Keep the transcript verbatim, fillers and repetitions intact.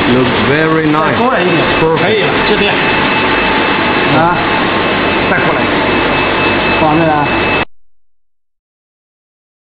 Looks very 再 nice. 过来一点，可以了，这边啊，再过来，放这啊。